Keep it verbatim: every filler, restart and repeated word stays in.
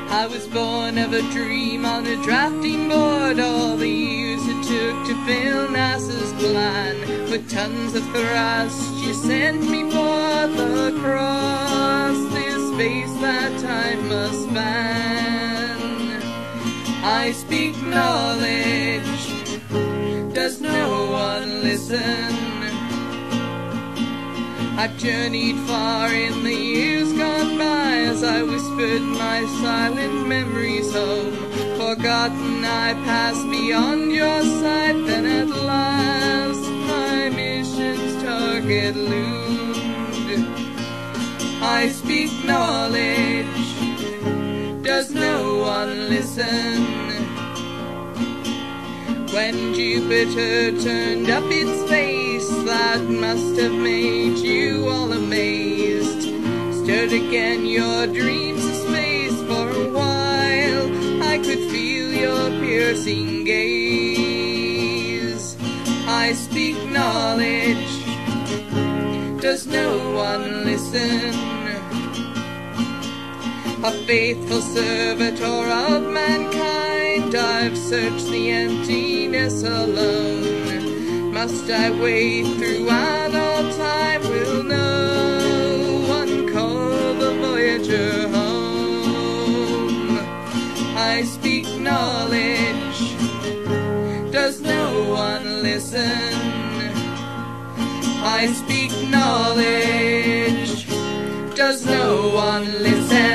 I was born of a dream on a drafting board. All the years it took to build NASA's plan, with tons of thrust you sent me forth across this space that time must span. I speak knowledge, does no one listen? I've journeyed far in the years gone by as I whispered my silent memories home. Forgotten I passed beyond your sight, then at last my mission's target loomed. I speak knowledge, does no one listen? When Jupiter turned up its face, that must have made you all amazed. Stirred again your dreams of space. For a while I could feel your piercing gaze. I speak knowledge, does no one listen? A faithful servitor of mankind, I've searched the emptiness alone. Must I wait throughout all time? Will no one call the Voyager home? I speak knowledge, does no one listen? I speak knowledge, does no one listen?